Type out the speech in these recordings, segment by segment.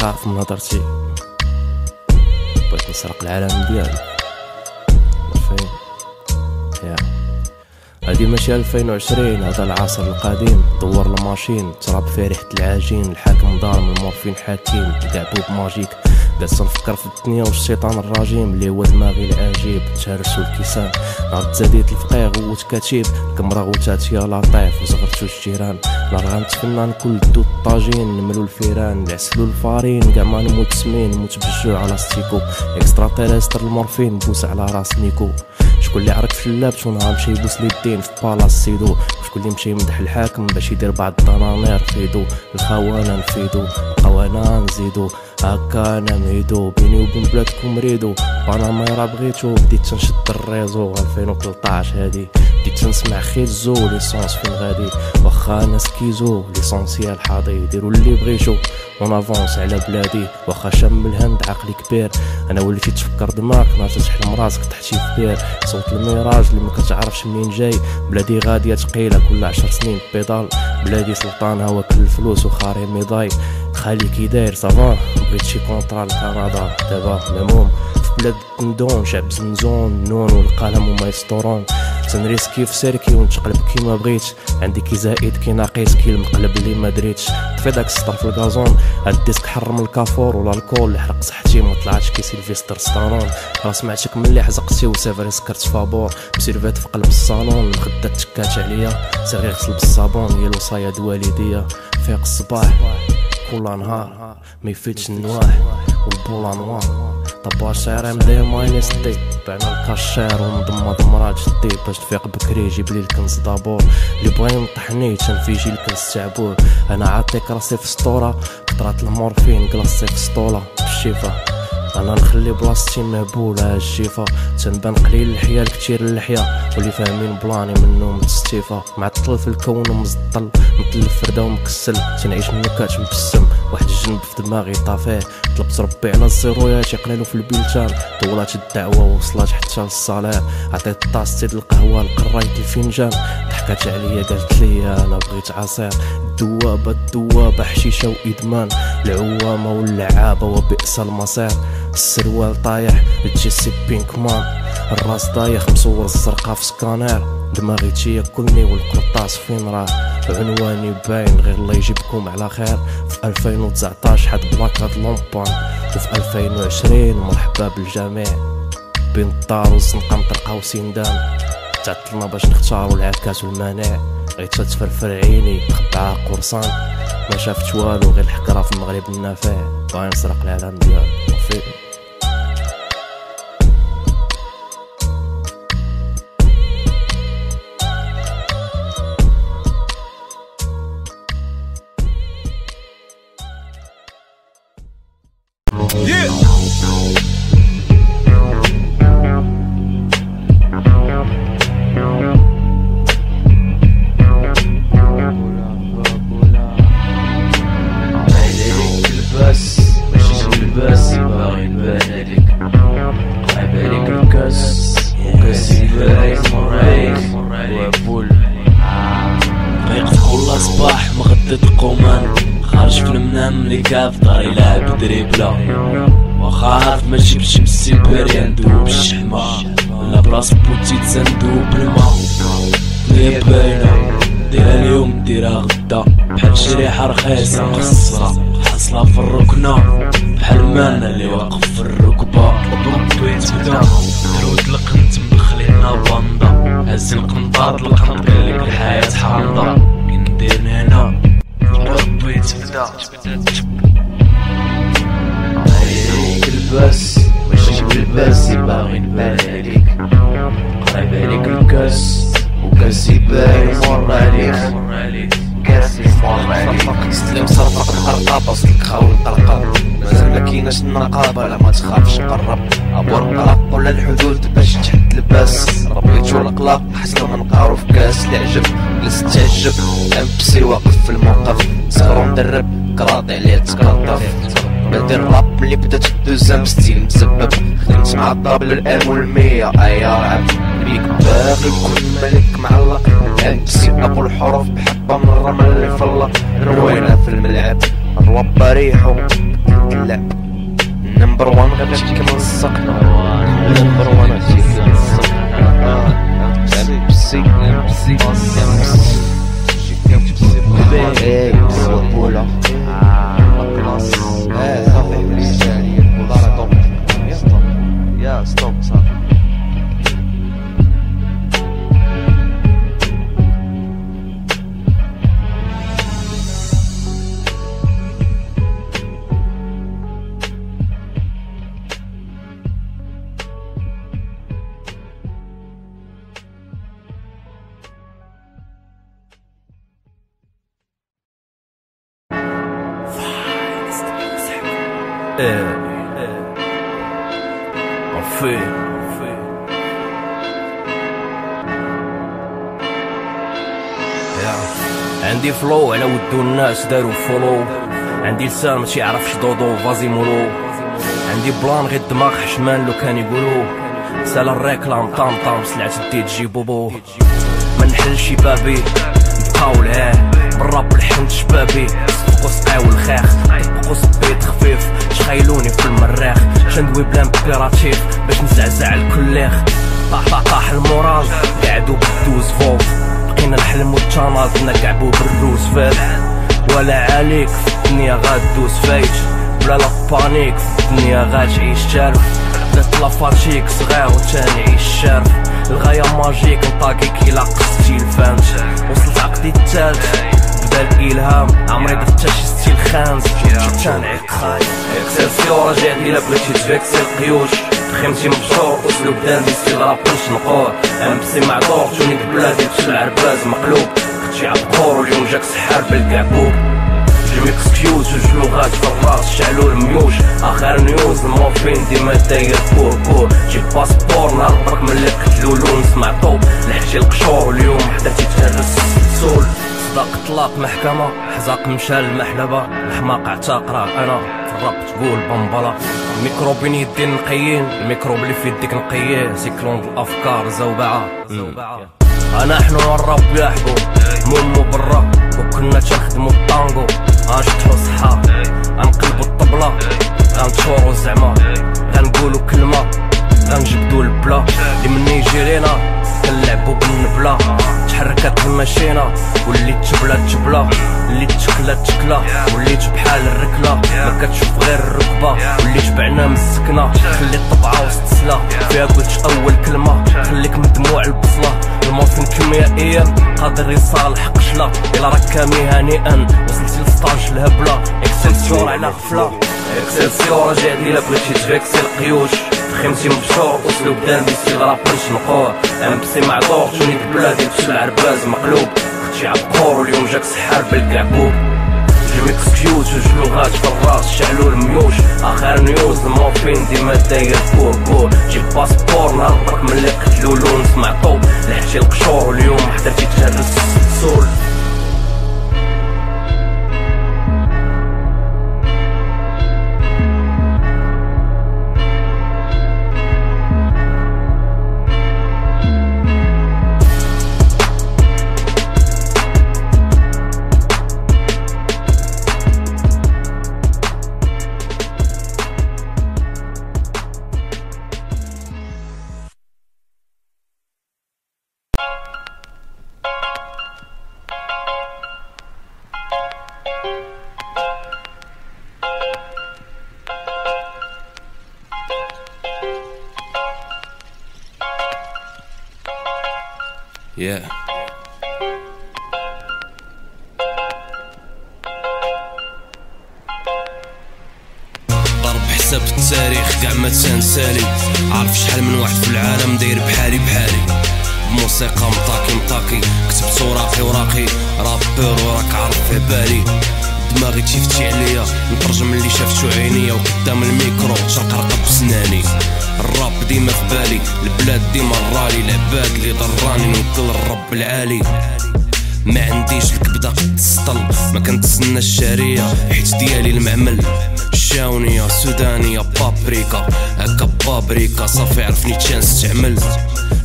خاف من هضرتي، بغيت نسرق العالم ديالي. فين يا هادي ماشي 2020، هذا العصر القديم. دور الماشين تراب فيه ريحة العجين، الحاكم ظالم المورفين حكيم، كاع بوب ماجيك. جالس نفكر في الدنيا والشيطان الرجيم اللي هو دماغي العجيب. تهرسو الكيسان نهار تزاديت الفقيه غوت كتيب، الكمرة غوتات يا لطيف وزغرتو الجيران. نهار غنتفنى نكل دو الطاجين، نملو الفيران نعسلو الفارين، كاع ما نموت سمين نموت بالجوع على ستيكو. اكسترا تيرستر المورفين بوس على راس نيكو. شكون اللي عرك في اللابس ونهار مشى يبوس ليدين في بالاس سيدو. شكون اللي مشى يمدح الحاكم باش يدير بعض الدنانير فيدو. الخوانا نفيدو قوانا نزيدو، هكا انا ميدو بيني وبين بلادكم ريدو. وانا ما يرا بغيتو بديت تنشد الريزو 2013 هادي، بديت تنسمع خيزو ليسونس فين غادي. واخا انا سكيزو ليسونسيال حاضي، ديرو اللي بغيتو ونافونس على بلادي. واخا شام الهند عقلي كبير، انا وليتي تفكر دماغك نهار تحلم راسك تحتي في بير. صوت الميراج اللي ما كتعرفش منين جاي، بلادي غاديه ثقيله كل 10 سنين بيدال. بلادي سلطانها واكل الفلوس وخاري ميداي. خالي كي داير صافا بغيت شي كونطرا لكندا دابا مهموم. في بلاد ندون شعب زنزون نون والقلم وما يسطرون. تنريسكي في سيركي ونتقلب كيما بغيت، عندي كي زائد كي ناقص كي المقلب اللي ما دريتش. طفي داك السطر في الكازون، هاد الديسك حرم الكافور ولا الكول اللي حرق صحتي ما طلعتش كي سيلفستر ستالون. راه سمعتك ملي حزقتي وسافري سكرت فابور بسيرفات في قلب الصالون. المخدة تكات عليا صغير غسل بالصابون، يا الوصايا والديا. فيق الصباح كل نهار ما يفيدش النواح والبولا نوار. طبا شعري مداير ماينس دي، بعنا الكاشير ومضمض مراد جدي باش تفيق بكري. جيب لي الكنز دابور اللي بغا ينطحني تنفيجي الكنز تعبور. انا عاطيك راسي في سطورة قطرات المورفين كلاصي في سطولة بالشفا. انا نخلي بلاصتي مهبولة الجيفة، تنبان قليل الحيال كتير اللحية، واللي فاهمين بلاني منو متستيفة. معطل في الكون ومزطل متلف فردة ومكسل، تنعيش النكات مبسم واحد الجنب في دماغي طافيه. طلبت ربي على الزيرويات يقلالو في البلتان، طولات الدعوة ووصلات حتى للصلاة. عطيت طاستي القهوة لقرايت الفنجان، ضحكات عليا قالت لي انا بغيت عصير. الدوابة حشيشة وإدمان، العوامة واللعابة وبئس المصير. السروال طايح الجيسي بينك مان، الراس دايخ مصور الزرقاء في سكانير. دماغي تياكلني والقرطاس فين راه، عنواني باين غير الله يجيبكم على خير. في 2019 حد بلاكاد لومبان، وفي 2020 مرحبا بالجميع. بين الدار والزنقة مطرقة وسندان، تعطلنا باش نختاروا العكاز والمانع. غيت تفرفر عيني خبعها قرصان، ما شافت والو غير الحكرة في المغرب النافع. باغي نسرق العالم ديالي وفي صباح مغدد القومان، خارج في المنام ملي كاف داري لاعب دريبلا. واخا عارف ماشي بشمس سيبيريا ندوب بالشحمة، ولا بلاص بوتي تندوب بالما. هي باينة ديرها اليوم ديرها غدا، بحال شريحة رخيصة مخصصة حاصلة في الركنة، بحال مانا اللي واقف في الركبة. ربي تبدا درود القنت مدخلينا باندا، هز القنطاط القنط قالك الحياة حامضة. كندير هنا ربي تبدا عليك الباس ماشي بالباس، باغي نبان عليك قريب عليك الكاس وكاسي باين مر عليك كاسي مر عليك. سلم صرفق القرطابة وصلك خاول القرقاب، مازال مكيناش النقابة لا ما تخافش قرب. ابو القلق ولا الحدود باش تحت الباس، ربيتو القلق حسنا ما نقارو في كاس العجب. جلست تعجب امبسي واقف في الموقف، صغرو مدرب كراطي عليه تكرطف. بادي الراب ملي بدات الدوزام ستيل مسبب، خدمت مع الطابل الام والمية ايا رعب. بيك باغي يكون ملك معلق، امبسي ابو الحروف بحبة من الرمل اللي فلق. روينا في الملعب الرواب ريحو لا نمبر 1 غنمشي كما السقنا نمبر 1 غنمشي كما السقنا امسي بولا كلاس صافي بالثانية مدارة توب يا ستوب صافي عندي فلو على ودو الناس دارو فولو، عندي لسان ماشي يعرفش دودو فازي مولو، عندي بلان غير الدماغ حشمان لو كان يقولو سالا الريكلام طام طام سلعة الدي تجي بوبو. ما نحلش بابي نبقاو لهاه بالراب الحنت شبابي صفقو سقاو الخاخ طبقو صبيت خفيف شخيلوني في المراخ شندوي بلان بيراتيف باش نزعزع الكل طاح المورال قعدو بالدوز فوق بقينا نحلمو التناض نقعبو بالروز فات ولا عليك في الدنيا غادوز فايت بلا لا بانيك في الدنيا غاتعيش تالف بدات لافاتيك صغير وتاني عيش شارف الغاية ماجيك نطاقيك إلا قصتي الفانت وصلت عقدي التالت بدا الإلهام عمري درت شي ستيل خانز شتان عقاي اكسلسيور رجعت إلا بغيتي تفيكسي القيوش تخيمتي مبشور أسلوب داندي ستيل رابنش نقور أمبسي معذور تونيك بلادي تشل عرباز مقلوب خدشي عبقور واليوم جاك سحار بالكعبوب جو اكسكيوز جوج لغات في الراس شعلو الميوش اخر نيوز المورفين ديما داير بور جيب باسبور نهربك من اللي قتلو لونس مع طوب لحجي القشور اليوم حدا تيتهرس السول صداق طلاق محكمة حزاق مشى المحلبة الحماق اعتاق راه انا في الراب تقول بمبلا الميكروب بين يدي نقيين الميكروب اللي في يديك نقيه سيكلون الافكار زوبعة انا حنو الراب يحبو مومو برا وكنا تنخدمو الطانغو غنشطحو صحا غنقلبو الطبلة غنتشورو زعما غنقولو كلمة غنجبدو البلا اللي مني يجي لينا كنلعبو بالنبلة تحركات الماشينة وليت تبلا وليت تكلا وليت بحال الركلة ما كتشوف غير الركبة وليت بعنا من السكنة خلي الطبعة وسط سلا فيها قلت اول كلمة خليك من دموع البصلة المورفين كيميائيا قادر يصالح قشلة إلا راك هانئا وصلتي لسطاج الهبلة اكسلسيور على غفلة اكسلسيور رجعت إلا بغيتي تفيكسي القيوش تخيمتي مبشور أسلوب داندي ستيل رابنش نقور أمبسي معذور تونيك بلادي تشل عرباز مقلوب خدشي عبقور واليوم جاك سحار بالكعبوب جو اكسكيوز جوج لغات في الراس شعلو الميوش اخر نيوز المورفين ديما داير بور جيب باسبور نهربك من اللي قتلو لونس مع طوب لحجي القشور واليوم حدا تيتهرس السول ضرب حساب التاريخ كاع ما تنسالي عارف شحال من واحد في العالم داير بحالي موسيقى مطاكي كتبت وراقي رابور وراك عارف في بالي دماغي تيفتي عليا نترجم اللي شافتو عينيا وقدام الميكرو تنقرقب بسناني الراب ديما في بالي البلاد ديما الرالي العباد اللي ضراني نوكل الرب العالي ما عنديش الكبده قد السطل ما كنتسنى الشاريه حيت ديالي المعمل شاونيه سودانيه بابريكا هكا بابريكا صافي عرفني تشان استعمل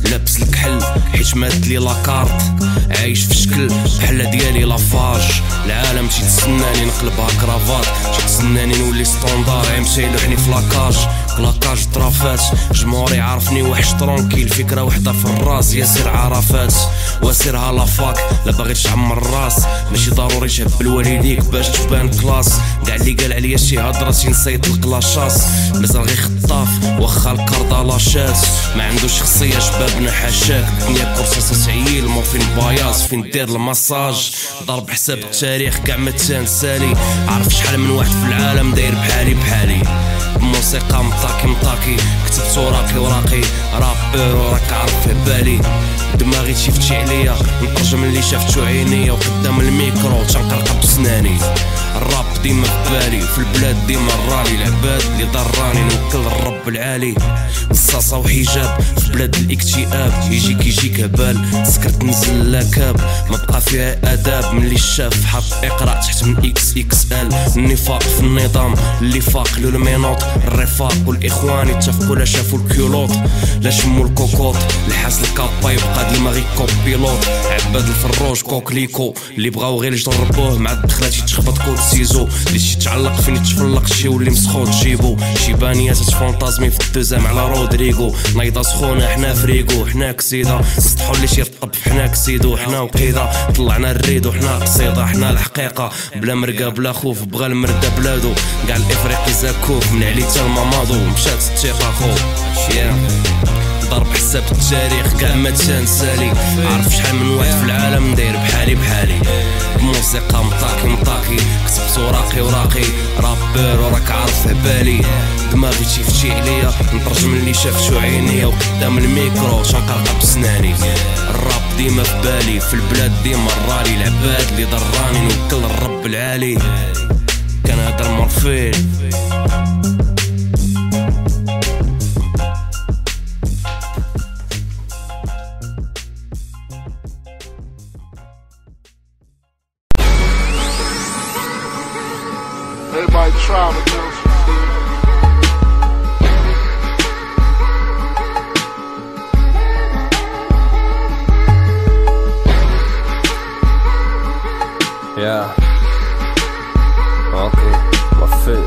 لابس الكحل حيت مات لي لاكارت، عايش في شكل بحال ديالي لافاج. العالم تيتسناني نقلبها كرافات، تيتسناني نولي ستوندار، يمشي يلوحني في لاكاج كلاكاج طرافات. جمهوري عارفني وحش ترونكيل، فكره وحده في الراس ياسر عرفات. واسيرها لافاك لا باغي تعمر الراس، ماشي ضروري تهبل والديك باش تبان كلاس. كاع اللي قال عليا شي هضره نسيت الكلاشاس، مازال غير خطاف واخا الكاردا لاشات. ما عندوش شخصيه شبابنا حاشاك، الدنيا كورسه تعيل مورفين باياس فين دير المساج. ضرب حساب التاريخ كاع ما تنسالي، عارف شحال من واحد في العالم داير بحالي بموسيقى مطاكي كتبت وراقي رابر وراك عارف في بالي. دماغي تشفتي عليا نترجم اللي شافتو عينيا، وقدام الميكرو تنقرقب بسناني. الراب ديما في بالي، في البلاد ديما الرالي، العباد اللي ضراني نوكل الرب العالي. نصاصة وحجاب في بلاد الاكتئاب، يجيك هبال سكرت نزل لاكاب. ما بقى فيها اداب ملي الشاف حط اقرا تحت من اكس اكس ال. النفاق في النظام اللي فاق له المينوط، الرفاق والاخوان اتفقوا لا شافوا الكيلوط لا شموا الكوكوط. الحاس الكابا يبقى ديما غير كوبيلوط، عباد الفروج كوكليكو اللي بغاو غير يجربوه مع الدخلات يتخبط كود سيزو. اللي شي تعلق فين يتفلق شي واللي مسخو تجيبو، شي بانيه تتفونطازمي في الدوزام على رودريغو. نايضه سخونه حنا فريقو حنا كسيده، نسطحو اللي شي رطب حنا كسيدو حنا وقيده. طلعنا الريدو حنا قصيده حنا الحقيقه، بلا مرقه بلا خوف بغا المرده بلادو. كاع الافريقي زاكوف من علي تا المامادو، مشات الثقه خو ضرب حساب التاريخ كاع ما تنسالي. عارف شحال من واحد في العالم داير بحالي بموسيقى مطاكي كتبت وراقي رابر وراك عارف في بالي. دماغي تشفتي عليا نترجم اللي شافتو عينيا، وقدام الميكرو تنقرقب بسناني. الراب ديما في بالي، في البلاد ديما الرالي، العباد اللي ضراني نوكل الرب العالي. كان هدر مورفين Everybody try to do some shit. Yeah. Okay. وفيت.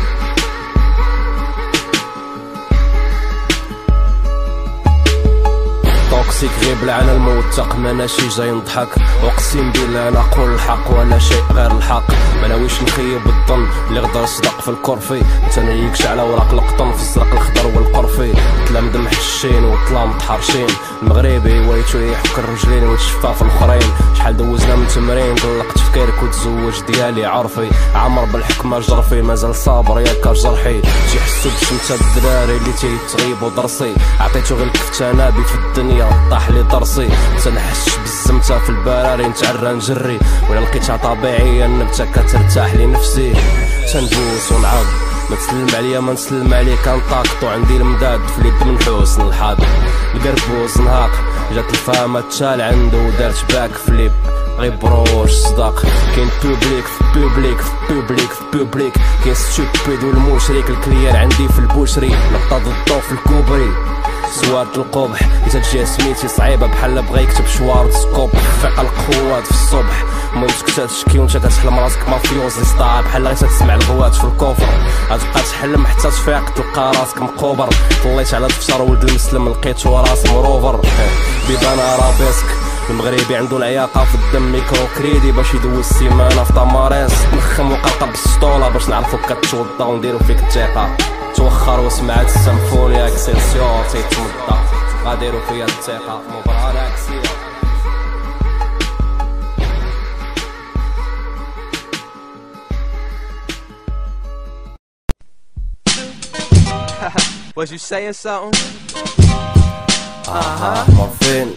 توكسيك غيب على الموثق، ماناشي جاي نضحك، اقسم بالله انا نقول الحق ولا شيء غير الحق. ما ناويش نخيب الظن اللي غدر صدق في الكرفي، تنيكش على وراق القطن في الزرق الخضر والقرفي. تلام دم حشين وطلام متحرشين، المغربي وليتو يحك الرجلين والشفاف الاخرين. شحال دوزنا من تمرين طلق تفكيرك وتزوج ديالي عرفي. عمر بالحكمه جرفي مازال صابر ياك جرحي. تيحسو بشمتة الدراري اللي تيتغيبو درسي، عطيتو غير الكفتانه بي في الدنيا طاح لي درسي. تنحش بالزمته في البراري نتعرى نجري، ولا لقيتها طبيعيه النبته كترتاح لي نفسي. تنبوس ونعض ما تسلم عليا ما نسلم عليك، كنطاقطو عندي المداد في اليد من حسن الحظ. القربوس نهاق جات الفامه تشال عنده ودارت باك فليب غير بروش صداق. كاين بوبليك في بوبليك في بوبليك في بوبليك، كاين ستوبيد والمشرك الكليان عندي في البوشري. نقطة الضو في الكوبري سوارة القبح، إذا تجي سميتي صعيبة بحال بغا يكتب شوارد سكوب. فيق القوات في الصبح المهم سكتة تشكي وانت كتحلم راسك مافيوز لسطاع، بحال غير تسمع الغوات في الكوفر. غتبقى تحلم حتى تفيق تلقى راسك مقوبر. طليت على الفشار ولد المسلم لقيتو راسي مروفر. بيبان ارابيسك المغربي عنده العياقة في الدم، ميكرو كريدي باش يدوز السيمانة في تماريس. نخم وقرقب بالسطولة باش نعرفو كتوضا ونديرو فيك الثقة. توخر وسمعت السيمفونيا اكسلسيور تيتمضى، غاديرو فيا الثقة مبرهان عكسية. Was you saying something? مورفين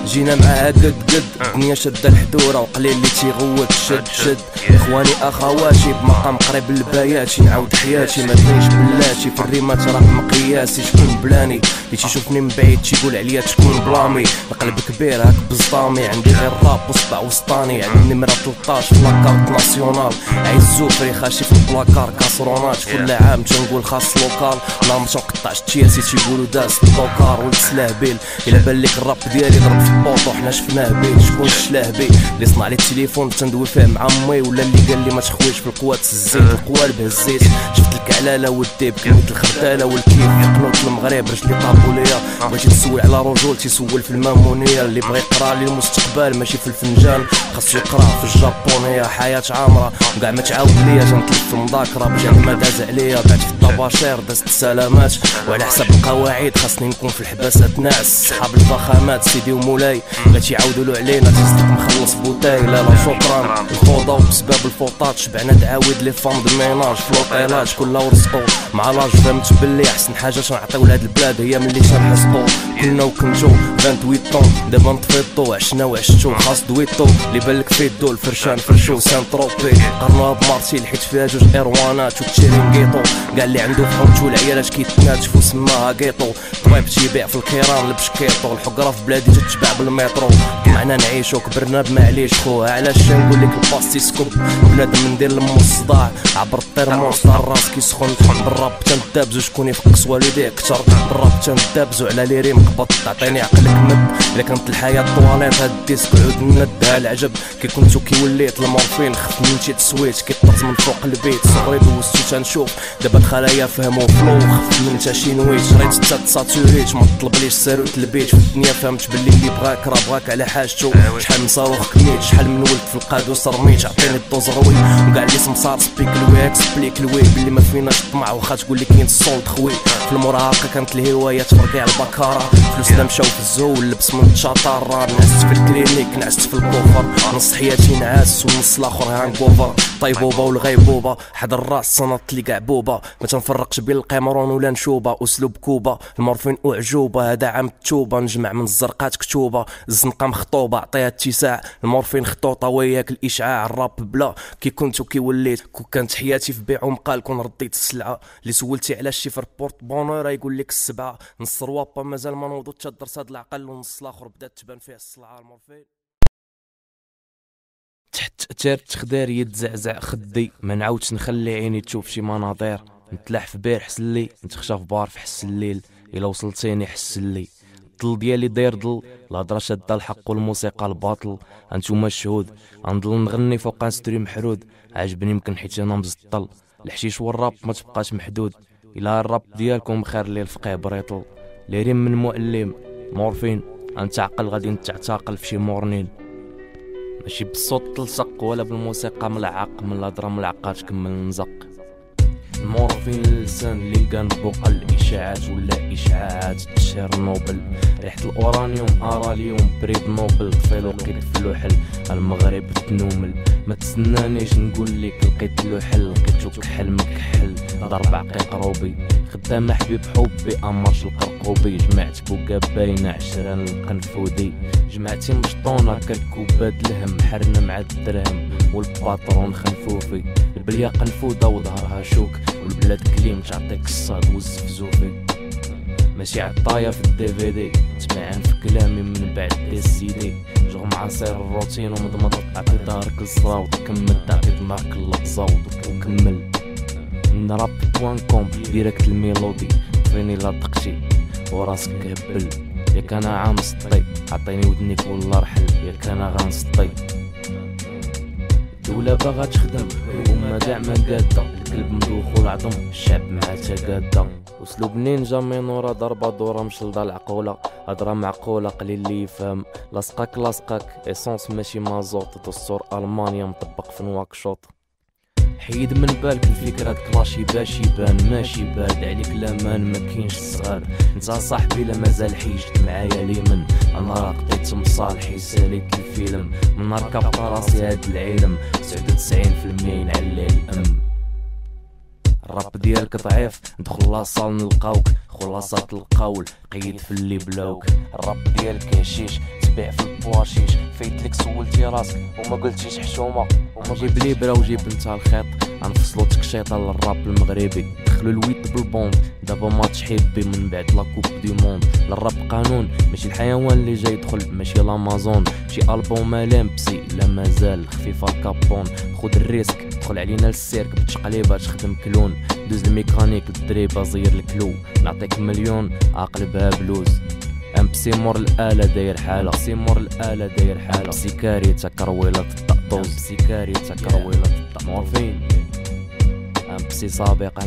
جينا معاها قد الدنيا شادة الحدورة وقليل اللي تيغوت شد اخواني اخواتي بمقام قريب للبياتي نعاود حياتي ما كاينش بلاتي في الريمات راه مقياسي شكون بلاني اللي تيشوفني من بعيد تيقول عليا تكون بلامي القلب كبير هاك بزطامي عندي غير راب وصبع وسطاني عندي نمرة 13 في لاكارت ناسيونال عيزو فري خاشي في البلاكار كاسرونات كل عام تنقول خاص لوكال نهار مشى نقطع التياسي تيقولوا داز الدوكار ولد سلاهبيل الا بان ليك الراب ديالي ضرب في البوطو حنا شفناه بيه شكون الشلاهبي اللي صنع لي التليفون تندوي فيه مع امي ولا اللي قال لي ما تخويش في القوات الزيت القوالب هزيت شفت الكعلاله والديب كلمه الخرداله والكيف قنوت المغرب رجلي طابوا ليا بغيتي تسول على رجولتي سول في المامونيه اللي بغى يقرا لي المستقبل ماشي في الفنجان خاصو يقرا في الجابونيه حياه عامره وكاع ما تعاود ليا تنطلب في المذاكره بجد ما داز عليا بعد في الطباشير دازت السلامات وعلى حسب القواعد خاصني نكون في الحباسات ناعس صحاب الفخامات سيدي ومولاي لا تيعاودوا له علينا تيصدق مخلص بوتاي لا شكرا الفوضى وبسبب الفوطات شبعنا تعاود لي فام د ميناج فلوطيلاج كلها ورزقو مع لاج فهمت بلي احسن حاجه تنعطيو لهاد البلاد هي ملي تنحسقو كنا وكنتو 28 طون دابا نطفيطو عشنا وعشتو خاص دويطو اللي بالك في الدول فرشان فرشو سانتروبي قرنوها بمارسيل حيت فيها جوج ايروانات وتشيرينغيطو كاع اللي عنده فهمتو العيالات كيتناتفو سماها كيطو طبيب تيبيع في الكيران لبش كيطو الحقره في بلادي تتباع بالمترو طمعنا نعيشو كبرنا بمعليش خوها علاش نقول لك الباستي سكوب بنادم ندير لمو الصداع عبر الطيرموس طار راس كيسخن بالراب تندابزو شكون يفقس والديه اكثر بالراب تندابزو على لي ريم قبط تعطيني عقلك مد الا كانت الحياه طواليط هاد الديسك عود ندها العجب كي كنتو كي وليت المورفين خف من شي تسويت كيطرز من فوق البيت صغري دوزتو تنشوف دابا الخلايا فهمو فلو خف من تا شي نويت شريت حتى تساتوريت ما طلبليش ساروت البيت في الدنيا فهمت باللي اللي بغاك راه بغاك على حاجتو شحال من صاروخ كميت شحال من ولد في القادو صرميت عطيني الدوز روي وكاع اللي سمسار سبيك الوي اكسبليك الوي باللي ما فيناش الطمع واخا تقول لي كاين الصولد خوي في المراهقه كانت الهوايه تفرقي على البكاره فلوسنا مشاو في الزول لبس من الشطار نعست في الكلينيك نعست في الكوفر نص حياتي نعاس ونص الاخر هانكوفر طيبوبه والغيبوبه حد الراس صنط لي كاع بوبه ما تنفرقش بين القمرون ولا نشوبه اسلوب كوبا المورفين اعجوبه هذا عام التوبه نجمع من الزرقات كتوبه الزنقه مخطوبه عطيها اتساع المورفين خطوطه وياك الاشعاع الراب بلا كي كنت وكي وليت كون كانت حياتي في بيع ومقال كون رديت السلعه اللي سولتي علاش شي في بورت بونور يقول لك السبعه نص روابا مازال ما نوضو تدرس هاد العقل ونص الاخر بدات تبان فيه الصلعه المورفين تحت اثار تخدار يتزعزع خدي ما نعاودش نخلي عيني تشوف شي مناظير نتلاح في بير حسن لي نتخشى في بار في حس الليل الا وصلتيني حسن لي الظل ديالي داير ظل الهضره شاده الحق والموسيقى الباطل انتوما الشهود غنضل نغني فوق نستري محرود عاجبني يمكن حيت انا مزطل الحشيش والراب ما تبقاش محدود الا الراب ديالكم خير لي الفقيه بريطل لي ريم من مؤلم مورفين انت عقل غادي نتعتقل في شي مورنين ماشي بالصوت تلصق ولا بالموسيقى ملعق من الهضره ملعقات كمل نزق المورفين اللسان اللي كان بوق الاشاعات ولا اشعاعات تشيرنوبل ريحه الاورانيوم اراليوم بريد نوبل طفيل وقيت في لوحل المغرب تنومل ما تسنانيش نقول لك لقيت له حل لقيتو كحل مكحل ضرب عقيق روبي خدام حبيب حبي امرش القرقوبي جمعت بوكا باينه عشران القنفودي جمعتي مشطونه كالكوبات لهم حرنا مع الدرهم والباترون خنفوفي البليه قنفوده وظهرها شوك والبلاد كليم تعطيك الصاد والزفزوفي ماشي عطايا في الدي في دي تبعان في كلامي من بعد دي السيدي جغم عصير الروتين ومضمض تعطي دارك الصراوط كمل تعطي دماغك اللبزاوط وكمل من راب بوان كوم ديريكت الميلودي طفيني لا دقتي وراسك هبل ياك انا عام سطي عطيني ودنيك ولا رحل ياك انا غنسطي الدولة باغا تخدم وما كاع ما قاده الكلب مدوخ والعظم الشعب مع تقاده اسلوب نينجا مينورا ضربه دوره مشلده العقوله هضره معقوله قليل اللي يفهم لاصقاك اسونس ماشي مازوط دستور المانيا مطبق في نواكشوط حيد من بالك الفكرة كلاشي باش يبان ماشي باد عليك لامان ما كاينش الصغار انت صاحبي لا مازال حيجت معايا ليمن انا راه قضيت مصالحي ساليت الفيلم من نهار كبط راسي هاد العلم 99% نعلي الام الراب ديالك ضعيف ندخل لاصال نلقاوك خلاصات القول قيد في اللي بلاوك. الراب ديالك هشيش تبيع في البواشيش فايتلك سولتي راسك وما قلتيش حشومه وما جيب لي برا وجيب انت الخيط غنفصلو تكشيطه للراب المغربي دخلوا الويت بالبوند دابا ماتش حبي من بعد لا كوب دي موند. للراب قانون ماشي الحيوان اللي جاي يدخل ماشي لامازون شي البوم لامبسي لا مازال خفيفه كابون خد الريسك دخل علينا للسيرك بتقليبات خدم كلون دوز الميكانيك الدريبه زير الكلو نعطيك مليون اقلبها بلوز امبسي مور الاله داير حاله امبسي مور الاله داير حاله امبسي كاريتا كرويله الطقطوز امبسي كاريتا كرويله مورفين امبسي سابقا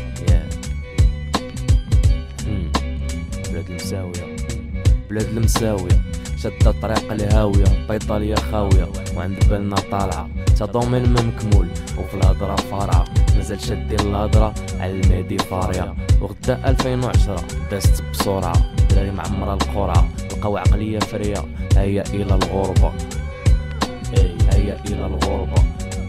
بلاد المساويه بلاد المساويه شد الطريق الهاويه بيطاليا خاويه وعند بالنا طالعه تضامن المكمول وفي الهضره فارعه مازال شادين الهضره على المهدي فاريه وغدا 2010 دازت بسرعه دراري معمره القرعه لقاو عقليه فريه هيا الى الغربه هيا الى الغربه.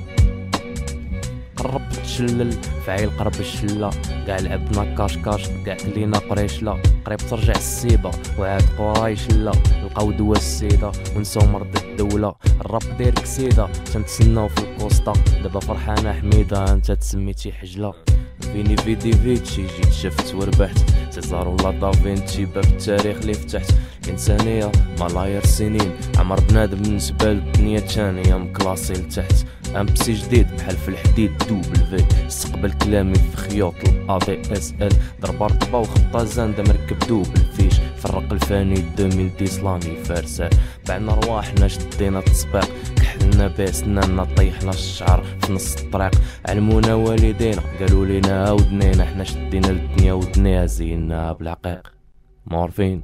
قرب تشلل فعيل قرب الشله كاع لعبنا كاش كاع كلينا قريشله قريب ترجع السيبه وعاد قرايش لا لقاو دوا السيده ونساو مرض الدوله. الراب داير كسيده تنتسناو في الكوسطا دابا فرحانه حميده انت تسميتي حجله فيني فيدي فيتشي جيت شفت وربحت سيزار ولا دافينتشي باب التاريخ اللي فتحت الانسانيه ملايير سنين عمر بنادم من جبال الدنيا تانية مكلاسي لتحت امبسي جديد بحال في الحديد دوبل في استقبل كلامي في خيوط الادي اس ال ضرب رطبه وخطه زانده مركب دوبل فيش فرق الفاني 2010 سلامي فارسه بعنا رواحنا شدينا التسباق كحلنا باسناننا طيحنا الشعر في نص الطريق علمونا والدينا قالوا لينا ودنينا حنا شدينا الدنيا ودنيا زينا بالعقيق معرفين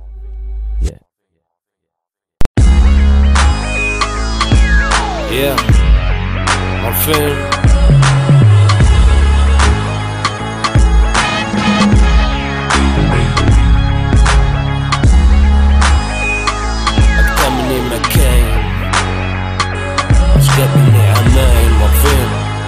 عارفين أكتر مني مكان مش قابلني عماين عارفين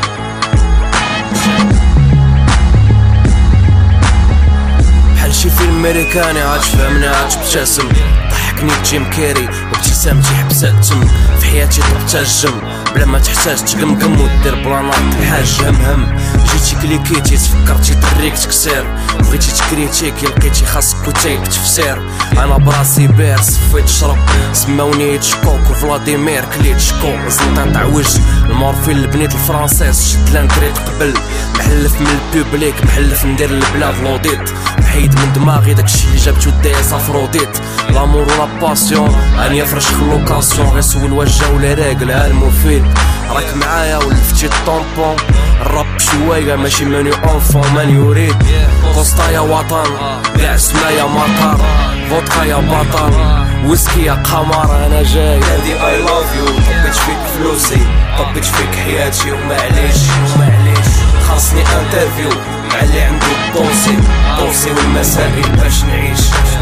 بحال شي فيلم امريكاني عادش فهمني عادش بتسم ضحكني جيم كيري وابتسامتي حبسات تم في حياتي طبت الجم بلا ما تحتاج تقمقم ودير بلانات الحاج هم جيتي كليكيتي تفكرتي طريق تكسير بغيتي تكريتيكي لقيتي خاصك وتايق تفسير انا براسي بير صفيت شرب سماوني تشكوك وفلاديمير كليت شكو زنطة تعوج المورفين اللي بنيت الفرانسيس شد لانتريت قبل محلف من البوبليك محلف ندير البلاد لوديت محيد من دماغي داكشي اللي جابتو دايا صافروديت لامور ولا باسيون اني افرش خلوكاسيون غير سول وجه ولا راقل هالمفيد راك معايا ولفتي الطومبون الراب شويه ماشي ماني اونفون من يريد كوسطا يا وطن كاع سمايا مطار فودكا يا بطل ويسكي يا قمر انا جاي هادي اي لاف يو طبيت فيك فلوسي طبيت فيك حياتي ومعليش خاصني انترفيو مع اللي عنده الدوسي والمسائل باش نعيش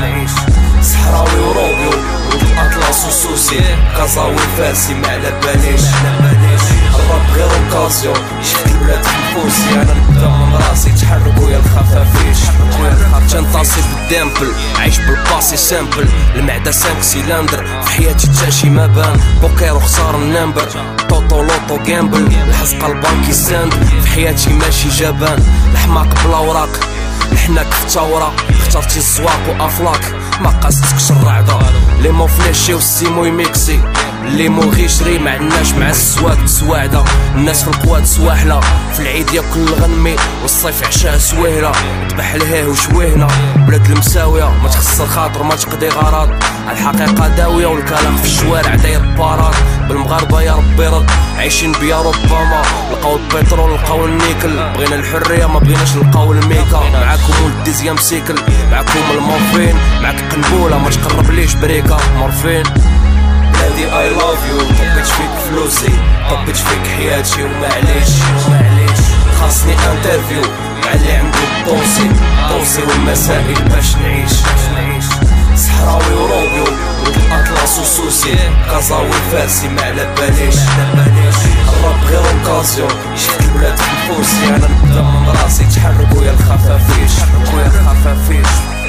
صحراوي وروبيو والاطلس وسوسي كازاوي فارسي ما على باليش الراب غير اوكازيون شفت البلاد في نفوسي انا نبدا من راسي تحركوا يا الخفافيش تنطاسي بالدامبل عايش بالباسي سامبل المعده 5 سيلندر في حياتي تاشي ما بان بوكير وخسار النمبر طوطو لوطو جامبل الحزقه البانكي ساند في حياتي ماشي جبان الحماق بلا وراق لحناك في الثورة اخترتي الزواق وافلاك ما قاستكش الرعدة ليمو فلاشي والسيمو يميكسي ليمو غيشري مع الناس مع السواق تسواعدة الناس في القواد سواحلة في العيد ياكل الغنمي والصيف عشاء سويهلة ذبح الهيه وشويهنا بلاد المساوية ما تخسر خاطر ما تقضي غرض الحقيقة داوية والكلام في الشوارع داير بارات بالمغاربة يا ربي رد عايشين بيا ربما لقاو البترول لقاو النيكل بغينا الحرية ما بغيناش نلقاو الميكا معاكم الديزيام سيكل معاكم المورفين معاك قنبولة ما تقرب ليش بريكا مورفين بلادي اي لاف يو طبيت فيك فلوسي طبيت فيك حياتي ومعليش خاصني انترفيو مع اللي عنده الدوسي والمسائل باش نعيش صحراوي وروبيو والاطلس وسوسي كازاوي فارسي ما على باليش الراب غير اوكازيون شفت ولاد الفوسي انا نبدا من راسي تحركوا يا الخفافيش تحركوا يا الخفافيش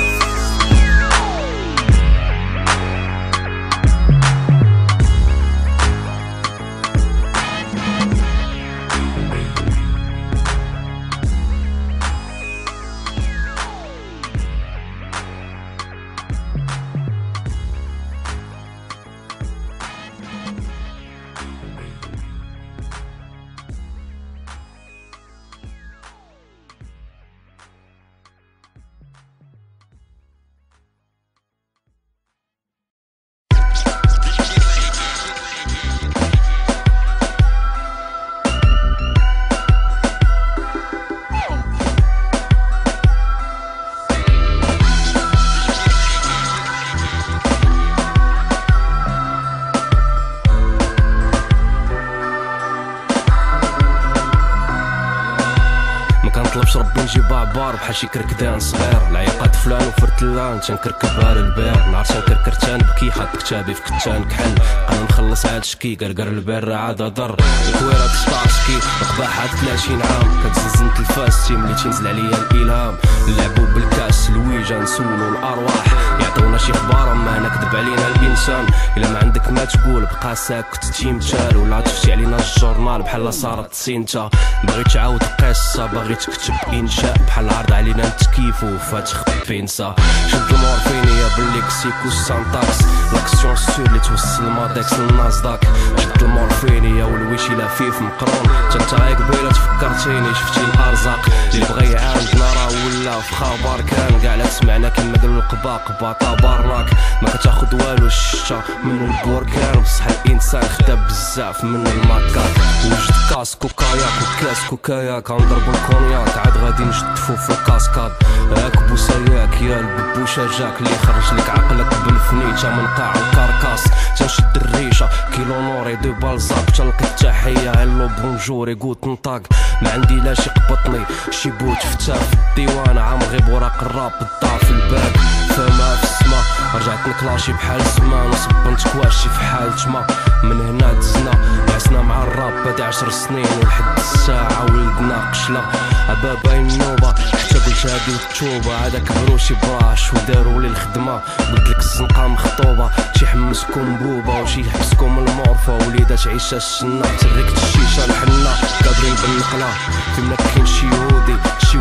طلبش ربي نجيب عبار بحال شي كركدان صغير العيقات فلان وفرتلان تنكركبها للبير نهار تنكركر تنبكي حط كتابي في كتان كحل انا نخلص عاد شكي قرقر البير عاد ضر الكويرات ستاسكي قباحات 30 عام كتززن تلفاس ملي تنزل عليا الالهام نلعبو بالكاس الويجا نسولو الارواح يعطونا شي اخبار اما نكذب علينا الانسان الا ما عندك ما تقول بقى ساكت تيمتال ولا تفتي علينا الجورنال بحال صارت سينتا باغي تعاود قصه باغي تكتب انشاء بحال عرض علينا نتكيفو فاتخ فينسا شد المورفينيا بالليكسيكو سانتاكس لاكسيون سور اللي توصل مادكس للنازداك شد المورفينيا والويشي لافيف مقرون تنتاي قبيله تفكرتيني شفتي الارزاق اللي بغى يعاود نارا ولا في خبر كان كاع لا سمعنا كيما قالوا القباق باطا بارناك ما كتاخد والو الشتا من البركان بصح الانسان خدا بزاف من الماكاك وجد كاس كوكايا وكاس كوكايا كنضربو الكونياك عاد غادي نجدفو في الكاسكاد هاك بوساياك يا الببوشا جاك اللي خرج لك عقلك بالفنيته من قاع الكاركاس تنشد الريشه كيلو نوري دو بالزاك تلقى التحيه هلو بونجور يقوت نطاق ما عندي لا شي قبطني شي بوت فتاه في الديوان عام غيب وراق الراب الدار في الباب فما في السما رجعت نكلاشي بحال الزمان وصبنت كواشي في حال تما من هنا دزنا عسنا مع الراب بعد 10 سنين ولحد الساعه ولدنا قشله ابابا النوبه حتى قلت هادي التوبه هذا كبروا شي براش وداروا لي الخدمه قلت لك الزنقه مخطوبه شي حمسكم بوبه وشي يحبسكم المورفه وليدات عيشه الشنه تريكت الشيشه الحنه قادرين بالنقله فينا كاين شي يهودي شي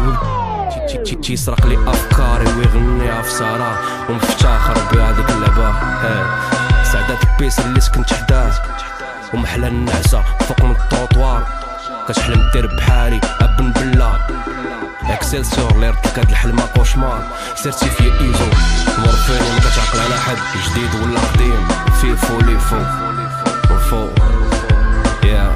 تيسرق لي افكاري ويغنيها في سارة ومفتخر بهذيك اللعبه سعدات البيس اللي سكنت حداه ومحلى النعسه فوق من الطوطوار كتحلم دير بحالي ابن بلا اكسلسور لي رتلك هاد الحلمه كوشمار سيرتيفي ايزو مورفيني ما كتعقل على حد جديد ولا قديم فيفو لي فو وفو يا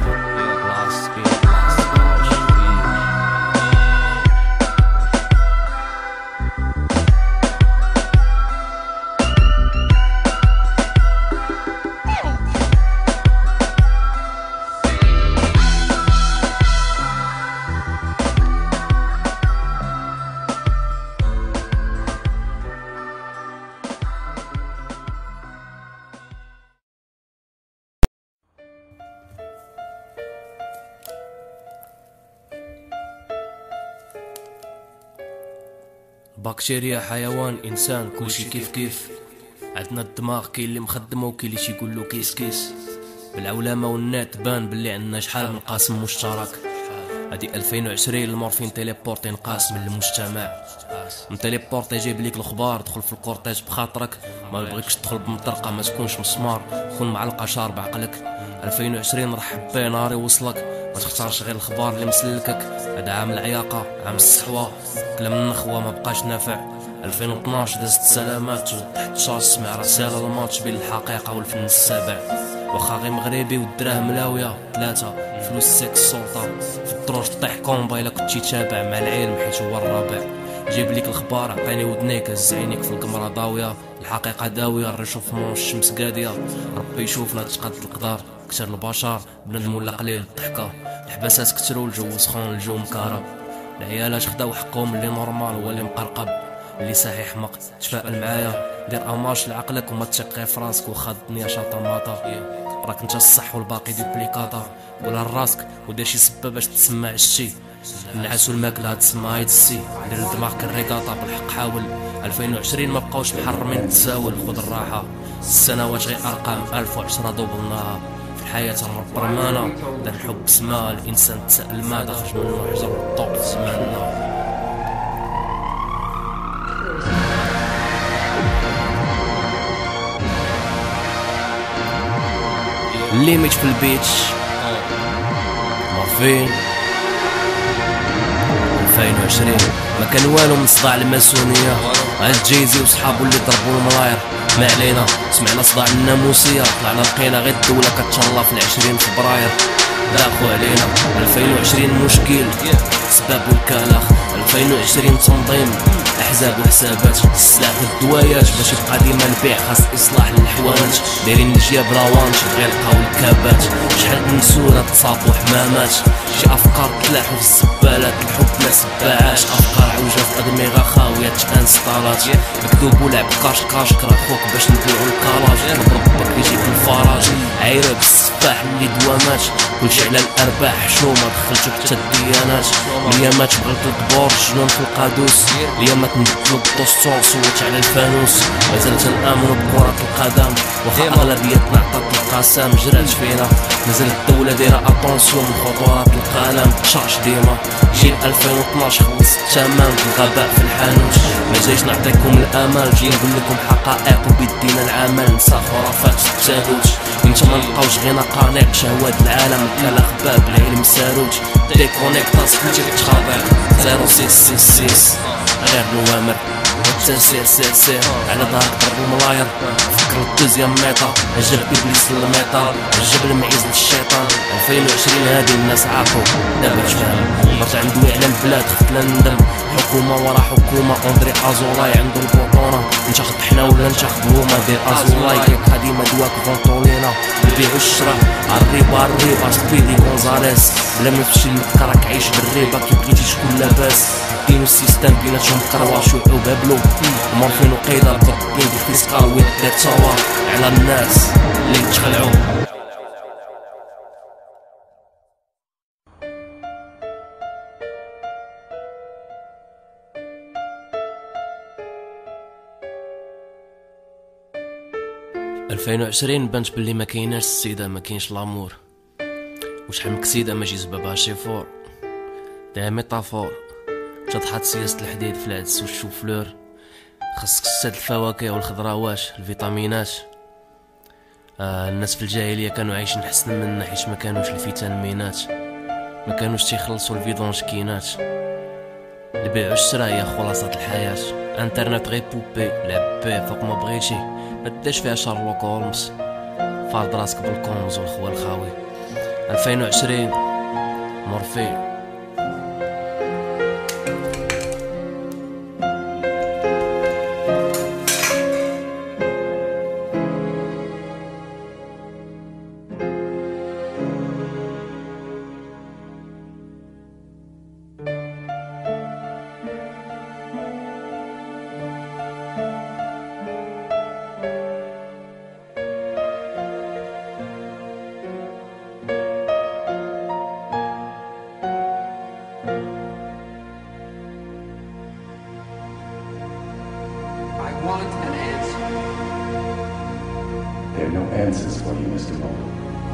بكتيريا حيوان انسان كلشي كيف كيف عندنا الدماغ كاين اللي مخدمه وكاين اللي تيقولو كيس كيس بالعولمه والنت بان بلي عندنا شحال من قاسم مشترك هادي 2020 المورفين تيليبورتي نقاس من المجتمع من تيليبورتي جايب ليك الخبار دخل في الكورتيج بخاطرك ما يبغيكش تدخل بمطرقه ما تكونش مسمار كون معلقه شارب بعقلك 2020 رحب بيه نهاري وصلك ما تختارش غير الخبار اللي مسلكك هذا عام العياقه عام الصحوه كلام النخوه ما بقاش نافع 2012 دازت سلامات وضحت شاص مع رساله الماتش بين الحقيقه والفن السابع واخا غير مغربي والدراهم ملاويه 3 فلوس سيك السلطه في الدروج طيح كومبا الا كنتي تابع مع العلم حيت هو الرابع جيب ليك الخبار عطيني ودنيك هز عينيك في القمره ضاويه الحقيقه داويه الريشوفمون الشمس قاديه ربي يشوفنا تقد القدر كثر البشر بنادم ولا قليل الضحكه الحباسات كثروا الجو سخون الجو مكهرب العيالات خداو حقهم اللي نورمال هو اللي مقرقب اللي صحيح ما تفائل معايا دير اماش لعقلك وما تثقي في راسك وخا الدنيا شاطه ماطا راك انت الصح والباقي دوبليكاطور. قولها لراسك ودير شي سبه باش تسمع عشتي. النعاس والماكله تسمى هايدسي. دير لدماغك الريكاطا بالحق حاول. 2020 ما بقاوش محرمين تساول. خذ الراحه السنوات غير ارقام 1010 دوبلناها. في الحياه الرب رمانا دار الحب سما. الانسان تسأل ماذا خرج منه حجر الطوق زماننا. الليميت في البيتش مورفين 2020 ما كان والو من صداع الماسونية. هاد جيزي وصحابو اللي ضربو المراير ما علينا. سمعنا صداع الناموسية طلعنا لقينا غير الدولة كتشالله في 20 فبراير. داخو علينا 2020 مشكل سباب والكلاخ. 2020 تنظيم احزاب وحسابات. السلاح والدوايات باش يبقى ديما البيع خاص اصلاح للحوانت. دايرين الجياب راوانت غير لقاو الكابات. شحال من سورة تصاطو حمامات. شي افكار تلاحو في الزبالات. الحب لا سباعات. افكار عوجة في ادمغة خاوية انستالات. مكذوب ولعب كاش كرا خوك باش نبيعو الكالاج. طلب ربك يجيك الفراج. عايرة بالسفاح اللي دوامات. كلشي على الارباح حشومة دخلتو حتى الديانات. اليامات بغيتو تبور جنون في القادوس. اليامات نبدلو الدستور صوت على الفانوس. مازال تنامنو بكرة القدم وخا اغلبيتنا عطات القسم جرات فينا. مازال الدولة دايرة اتونسيون من خطورات القلم. شارج ديما جيل 2012 خلص الثمن الغباء في الحانوت. ما جايش نعطيكم الامل جاي نقول لكم حقائق وبيدينا العمل. نسى خرافات التالوت انت ما نلقاوش غير نقانق. شهوات العالم كلا خباب العلم ساروت. ديكونيكتا سكتي تخاطر 0666 غير نوامر سير على ظهرك ضرب الملاير. فكر الدوزيام ميطا جاب ابليس للميطا. جاب المعيز للشيطان. 2020 هادي الناس عاقو دابا فاهم. رجع ندوي على البلاد خفت لا ندم. حكومة ورا حكومة. اندري ازولاي عنده البطونة. نتاخد حنا ولا نتاخد هما. دير ازولاي كيبقى ديما دواك فونطولينا. البيع والشراء الريبا سبيدي غونزاليس. بلا ما تمشي لمكة راك عايش بالريبا. كي بغيتي شكون لاباس دينو السيستم بيناتهم كرواش وعبابلو. مورفين وقيدة القطبين ديال الفيسقال وين دير تصور على الناس اللي تخلعو. ألفين وعشرين بانت بلي ما كايناش السيدة ما كاينش لامور. وشحال من كسيدة ماشي زبابها شيفور. داها ميتافور تضحات سياسة الحديد في العدس والشوفلور. خاصك تستاد الفواكه والخضروات الفيتامينات. الناس في الجاهلية كانوا عايشين حسن منا حيت ما كانوش الفيتامينات. ما كانوش تيخلصوا الفيدونج كينات. البيع والشراء هي خلاصة الحياة. انترنت غير بوبي لعب بيه فوق ما بغيتي. ما داش فيها شارلوك هولمز. فارض راسك بالكونز والخوال الخاوي. 2020 مورفين want an answer. There are no answers for you, Mr. Mulder.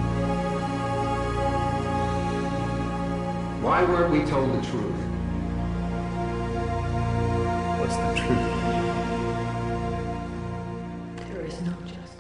Why weren't we told the truth? What's the truth? There is no justice.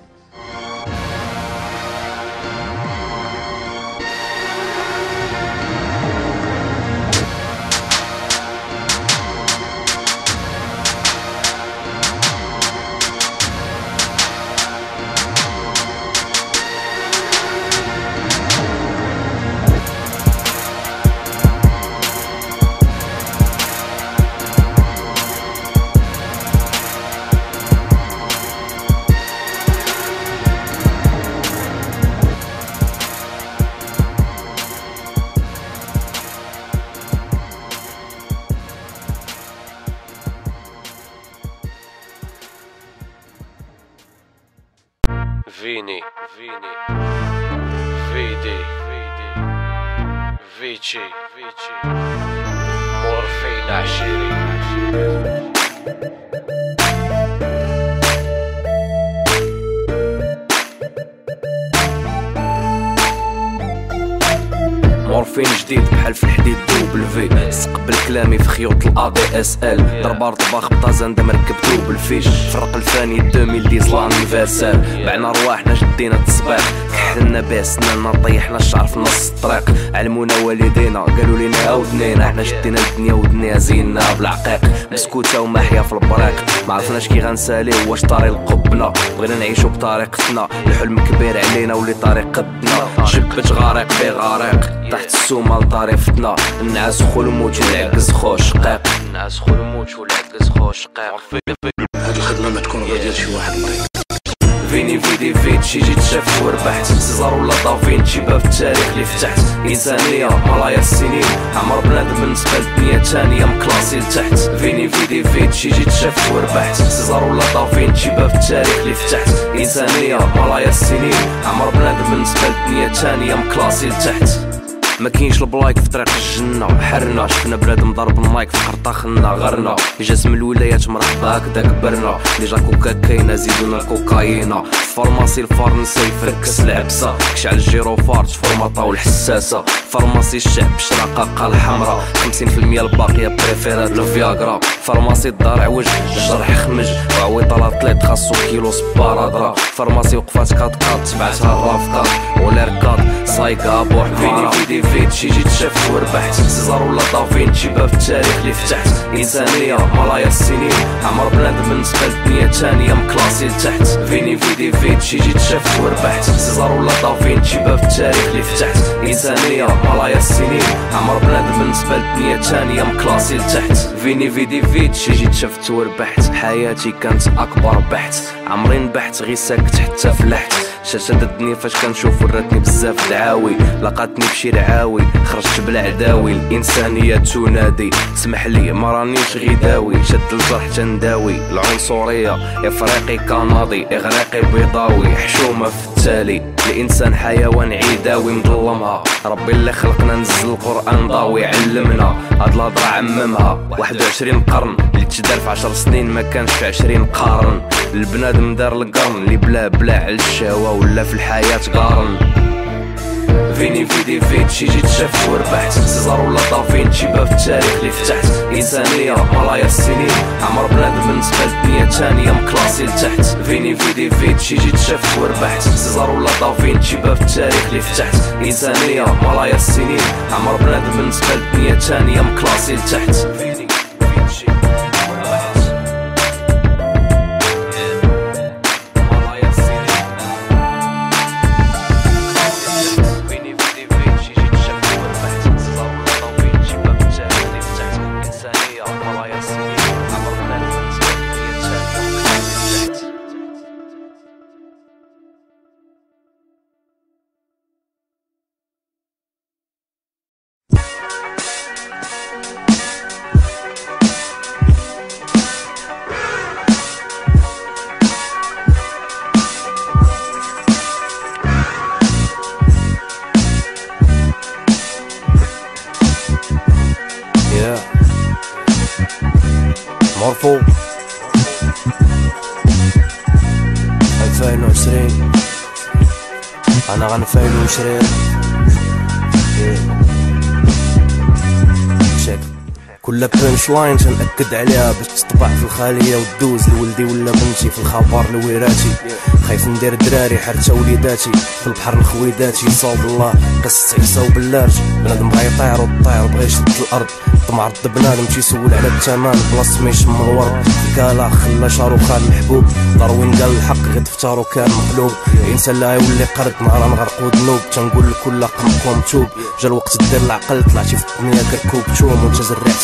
فيني فيتشي مورفين عشيري. مورفين جديد بحال في الحديد دوبل في، استقبل كلامي في خيوط الADSL، ضربة رطبة خبطة زنده مركب دوبل فيش، فرق الفاني 2010 لانيفرسال، بعنا رواحنا جدينا التصبيح، كحلنا بيه سنانا طيحنا الشعر في نص الطريق، علمونا والدينا قالوا لينا عاودنينا، حنا جدينا الدنيا ودنيا زينا بالعقيق، مسكوتة وماحية في البريق، ما عرفناش كي غنساليو واش طريق قبنا، بغينا نعيشو بطريقتنا، الحلم كبير علينا ولي طريق قدنا، جبت غارق بغارق تحت السومة لطريفتنا، النعاس خو الموت والعكز خو شقيق، النعاس خو الموت والعكز خو شقيق. هاد الخدمة ما تكون غير ديال شي واحد مريض. فيني فيدي فيتشي جيت شافت وربحت، سيزار ولا دافينشي باب في التاريخ اللي فتحت، إنسانية ملايا السنين، عمر بنادم بالنسبة للدنيا تانية مكلاسي لتحت، فيني فيدي فيتشي جيت شافت وربحت، سيزار ولا دافينشي باب في التاريخ اللي فتحت، إنسانية ملايا السنين، عمر بنادم بالنسبة للدنيا تانية مكلاسي لتحت. ما كاينش البلايك في طريق الجنة، حرنا شفنا بنادم ضرب المايك في قرطاخنا غرنا، جاسم الولايات مرحبا هكدا كبرنا، ديجا كوكا كاينة زيدونا الكوكاينة، فارماسي الفارنسي يفركس العبسة، كشعل الجيروفارت فورماطا والحساسة، فارماسي الشعب شراقة الحمراء، 50% الباقية بريفيرات الفياغرا، فارماسي الدار عوج الجرح خمج، وعويطالات طلعت خاصو كيلو سبارادرا، فارماسي وقفات كات تبعتها الرافكات والاركات صايقة بوح فيني فيتشي جيت شافت وربحت، سيزار ولا دافينشي باب في التاريخ اللي فتحت، إنسانية ملايا السنين، عمر بنادم بالنسبة للدنيا تانية مكلاسي لتحت، فيني فيتشي جيت شافت وربحت، سيزار ولا دافينشي باب في التاريخ اللي فتحت، إنسانية ملايا السنين، عمر بنادم بالنسبة للدنيا تانية مكلاسي لتحت، فيني فيتشي جيت شافت وربحت، حياتي كانت أكبر بحث، عمري نبحت غي ساكت حتى فلحت، شددني فاش كنشوف وراتني بزاف دعاوي، لقاتني بشي رعاوي خرجت بلا عداوي، الانسانيه تنادي سمح لي ما رانيش غيداوي، شد الجرح تنداوي، العنصريه افريقي كندي اغريقي بيضاوي، حشومه في التالي، الانسان حيوان عيداوي مظلمها، ربي اللي خلقنا نزل القران ضاوي علمنا، هاد الهضره عممها، 21 قرن اللي تدار في 10 سنين ما كانش في 20 قرن، البنادم دار القرن اللي بلا على الشهوه ولا في الحياه قارن. فيني فيتشي جيت شافت وربحت، سيزار ولا دافينشي باب في التاريخ اللي فتحت، إنسانية ملايا السنين، عمر بنادم بالنسبة للدنيا تانية مكلاسي لتحت، فيني فيتشي جيت شافت وربحت، سيزار ولا دافينشي باب في التاريخ اللي فتحت، إنسانية ملايا السنين، عمر بنادم بالنسبة للدنيا تانية مكلاسي لتحت. مورفو 2020 انا غنفايل 20 شك كل بانش لاين تنأكد عليها باش تطبع في الخالية وتدوز لولدي ولا بنتي في الخبر لويراتي، خايف ندير دراري حتى وليداتي في البحر نخويداتي، صوب الله قصة عيسى وبلارج، بنادم بغا يطير والطير بغا يشد الارض، طمع رد بنادم تيسول على الثمن بلاص ما يشم الورد، قال خلا شاروخان محبوب، داروين قال الحق غير دفتارو كان مقلوب، الانسان لا يولي قرد نهار نغرقو ذنوب، تنقول لكل قمكم توب، جا الوقت دير العقل طلعتي في الدنيا كركوب توم وانت زرعت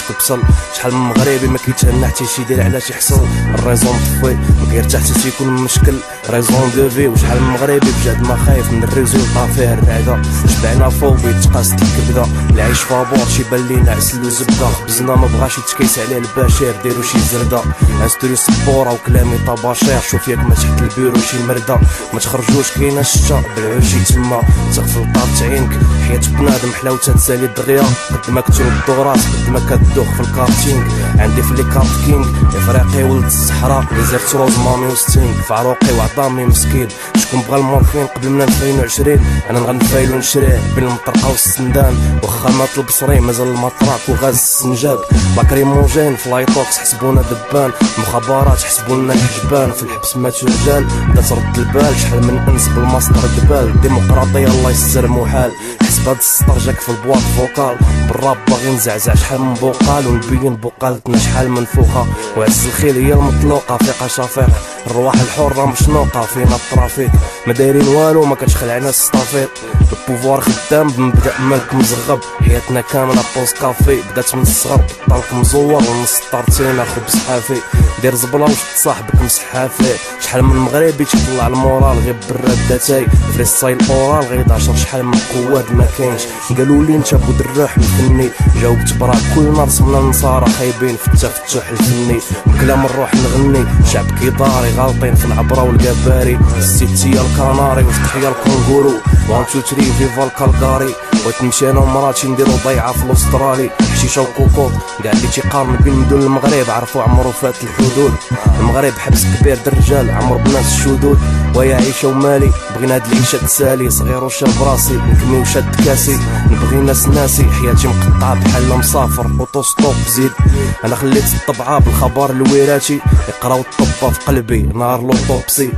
تبصل. شحال من مغربي ما كيتهنى حتى شي يدير على شي حصل. الريزون طفي ما كيرتاح حتى شي يكون مشكل ريزون دو في. وشحال من مغربي بجد ما خايف من الريزولطا فيه الرعده. شبعنا فوبي تقاست الكبده اللي عايش فابور شي بان لينا عسل وزبده. خبزنا ما بغاش يتكيس عليه البشير ديرو شي زرده. انستوري سبوره وكلامي طباشير شوف ياك ما تحت البيرو شي مرده. ما تخرجوش كاينه الشتا بالعوشي تما تغفل طارت عينك. حياة بنادم حلاوتها تسالي الدغيا قد ما كترد الدوراس قد ما كتدوخ في الكارتينغ. عندي في لي كارت كينغ افريقي ولد الصحراء ليزرت روز مامي وستينغ فعروقي وعظامي مسكين. شكون بغى المورفين قبل من 2020 انا نغنفايلو ونشريه بين المطرقه والسندان. واخا مات البصري مازال المطراك وغاز السنجاب. لاكريموجين فلايتوكس حسبونا دبان. مخابرات حسبونا الحجبان. في الحبس ماتوا رجال بدا ترد البال. شحال من انس بالمسطر دبال. ديمقراطيه الله يسر محال. حسب هاد السطر جاك في البواط فوكال. بالراب باغي نزعزع شحال من بوقال ونبين بوقالتنا شحال منفوخه. وعز الخيل هي المطلوقه فيقه شفيق. الرواح الحره مشنوقه فينا الترافيك. ما دايرين والو ما كتخلعنا الستافيق. البوفوار خدام بمبدا مالك مزغب. حياتنا كامله بوز كافي بدات من الصغر بالطلق مزور ونص طارتينا خبز حافي. دير زبله وشد صاحبك مسحافي. شحال من مغربي تطلع المورال غير بالرداتاي فري ستايل اورال غير 10 شحال من قواد ما كاينش. قالوا لي انت بود الروح الفني جاوبت برا كل نهار صمنا النصارى خايبين في التفتح الفني. بكلام الروح نغني شعب كيطاري غالطين في العبره والكباري. السيتيه الكناري وفتحيه الكونغورو 1 2 3 فيفا الكالكاري. وتمشي انا ومراتي نديرو ضيعه في الاسترالي. حشيشه وكوكوط كاع اللي تيقارن بين مدن المغرب عرفوا عمرو فات الحدود. المغرب حبس كبير درجال عمر بناس الشدود. ويا عيشه ومالي بغينا هاد العيشه تسالي. صغير وشاب راسي نكمي وشاد كاسي. نبغي ناس ناسي حياتي مقطعه بحال مسافر اوتوستوب زيد. انا خليت الطبعه بالخبر الوراثي يقراو الطبه في قلبي نهار لوطوبسي.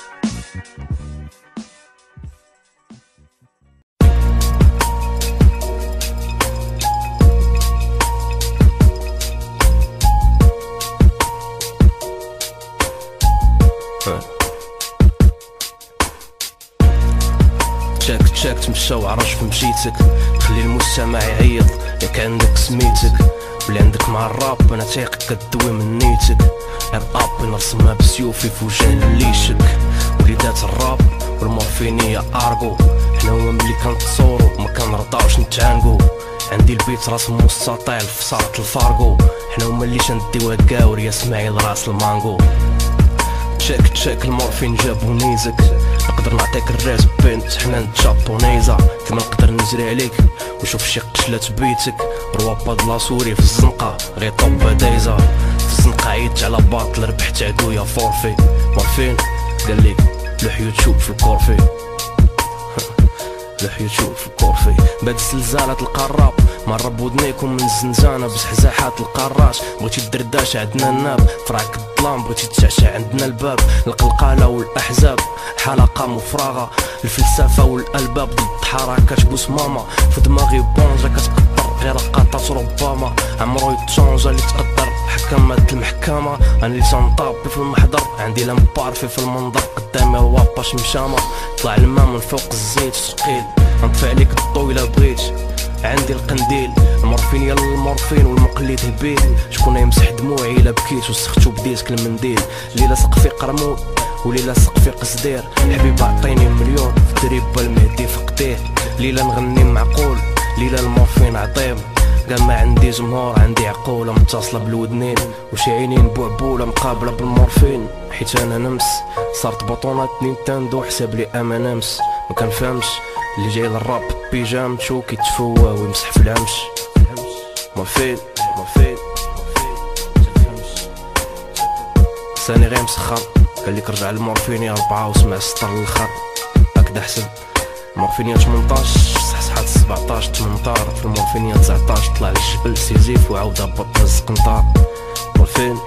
تشاك تمشى وعرش في مشيتك. خلي المستمع يعيط ياك عندك سميتك. بلي عندك مع الراب انا تايق كدوي من نيتك. الراب نرسمها بسيوفي في وجه ليشك. وليدات الراب والمورفينية ارغو. حنا هما ملي كنتصورو ما كنرضاوش نتعانقو. عندي البيت راس مستطيل في صالة الفارغو. حنا هما اللي شنديوها كاور يا اسماعيل راس المانغو. تشاك المورفين جابونيزك. نقدر نعطيك الراس بنت حنان جابونيزا. كيما نقدر نجري عليك وشوف شي قشلة بيتك. روابا دلا سوري في الزنقة غير طوبة دايزة. في الزنقة عيدت على باطل ربحت عدويا فورفي. مورفين قالي لوح يوتيوب في الكورفي. لوح يوتيوب في الكورفي. بعد الزلزالة تلقى الراب مرب ودنيكم من الزنزانة بزحزاحات القراش. بغيتي الدرداش عندنا الناب فراك الظلام. بغيتي تشعشع عندنا الباب القلقالة والاحزاب. حلقة مفرغة الفلسفة والالباب ضد حركات بوس ماما. في دماغي بونجا كتقطر غير قطات ربما. عمرو يتشونجا اللي تقدر حكامات المحكمة. انا اللي تنطابي في المحضر عندي لامبارفي في المنظر. قدامي روابا شمشامة طلع الماء من فوق الزيت ثقيل. نطفي عليك الضو الا بغيت عندي القنديل. المورفين يلا المورفين والمقليد البيت. شكون يمسح دموعي الا بكيت وسختو بديتك المنديل. ليلة سقفي قرمود وليلة سقفي قصدير. حبيب عطيني مليون في دريبة المهدي فقديه. ليلة نغني معقول ليلة المورفين عظيم. قال ما عندي جمهور عندي عقولة متصلة بالودنين. وشي عينين بعبولة مقابلة بالمورفين. حيت انا نمس صارت بطونات نينتاندو حساب لي اما نمس. ما كنفهمش اللي جاي للراب بيجام تشو كيتفوا ويمسح في العمش. مورفين ثاني غير مسخر. قال لك رجع المورفينيا 4 وسمع السطر الاخر هكذا حسن. المورفينيا 18 صحصحات 17 18. في المورفينيا 19 طلع للجبل سيزيف وعاود هبط للسقنطار. مورفين